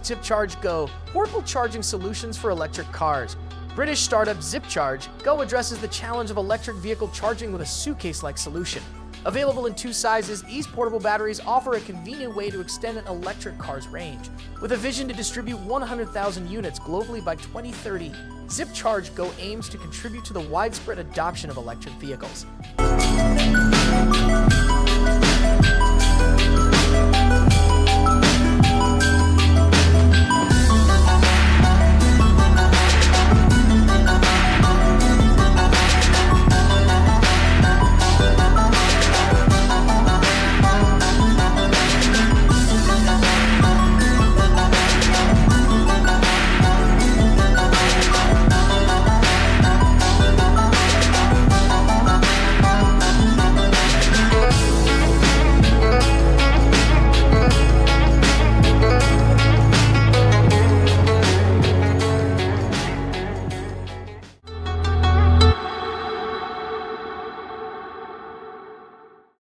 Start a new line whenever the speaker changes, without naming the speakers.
ZipCharge Go, portable charging solutions for electric cars. British startup ZipCharge Go addresses the challenge of electric vehicle charging with a suitcase-like solution. Available in 2 sizes, these portable batteries offer a convenient way to extend an electric car's range. With a vision to distribute 100,000 units globally by 2030, ZipCharge Go aims to contribute to the widespread adoption of electric vehicles.